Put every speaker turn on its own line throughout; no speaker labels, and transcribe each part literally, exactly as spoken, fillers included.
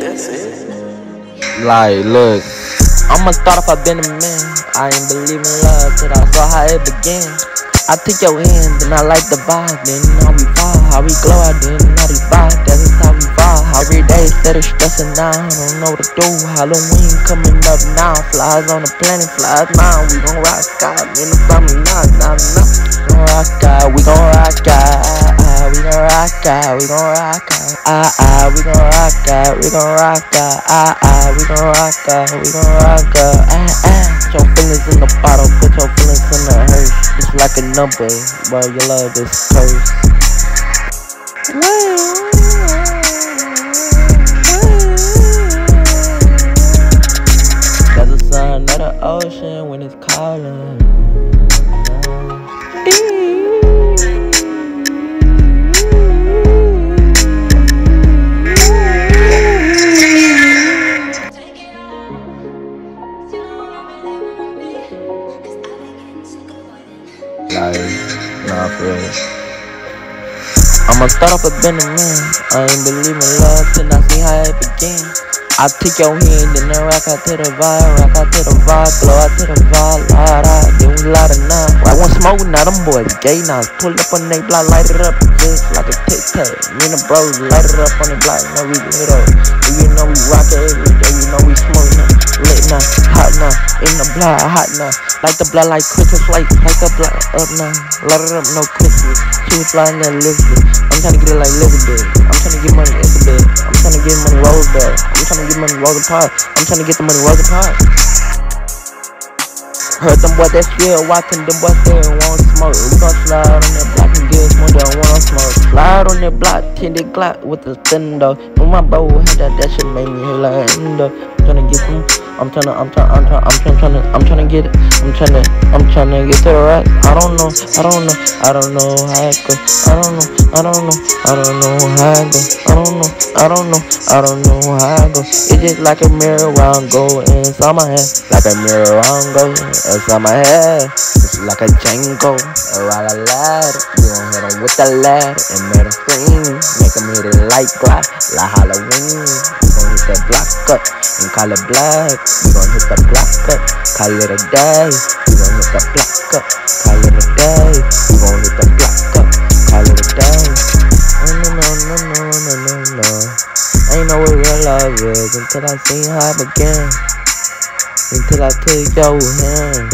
That's it.
Like, look, I'ma start off, I've been a man. I ain't believe in love till I saw how it began. I took your hand, then I like the vibe. Then how we fall, how we glow, I didn't know these vibes. That is how we fall. Every day, instead of stressing now, I don't know what to do. Halloween coming up now. Flies on the planet, flies now. We gon' rock out, in the family now, now, now. We gon' rock out, we gon' rock out. We gon' rock out, we gon' rock out. Ah ah, we gon' rock out, we gon' rock out. Ah ah, we gon' rock out, we gon' rock out. Ah ah. Put your feelings in the bottle, put your feelings in the hearse. It's like a number, but your love is cursed. That's the sound of the ocean when it's calling. Like, nah, for real. I'ma start off a been a man. I ain't believe in love till I see how it began. I took your hand, then I rock out to the vibe, rock out to the vibe, blow out to the vibe, light out, then we light a nine. I want smoke, now them boys gay now. Pull up on they block, light it up, just like a tic tac. Me and the bros light it up on the block, now we lit up. You know we rock it every day, you know we smoke now, lit now, hot now, in the block, hot now. Like the blood like Christmas lights, like the blood up now. Light it up, no Christmas. She was flying that Elizabeth. I'm trying to get it like Elizabeth. I'm trying to get money in the bed. I'm trying to get money rolled back. I'm trying to get money rolled apart. I'm trying to get the money rolled apart. Heard them boys that still watching, them boys still want smoke. We gon' slide on that block and get smoke, they don't want smoke. Slide on that block, tinted Glock with the thunder. When my bro had that, that shit made me hit like endo. I'm trying to get some. I'm trying to, I'm trying, I'm trying, I'm trying, trying to, I'm trying to get it. I'm trying to, I'm trying to get to the right. I don't know, I don't know, I don't know how it goes. I don't know, I don't know, I don't know how it goes. I don't know, I don't know, I don't know how it goes. It's just like a mirror round go inside my head, like a mirror round go inside my head. It's like a Django, around a ladder. We gon' hit him with the ladder and made him scream. Make him hit it like glass, like Halloween. We gon' hit that block up and call it black. We gon' hit the block up, call it a day. We gon' hit the block up, call it a day. We gon' hit the block up, call it a day. Oh, no, no, no, no, no, no, no. Ain't know what real love is until I seen how it began. Until I took your hand.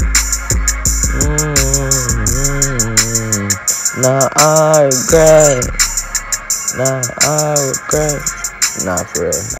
Mm-hmm. Now I regret. Now I regret. Nah, for real.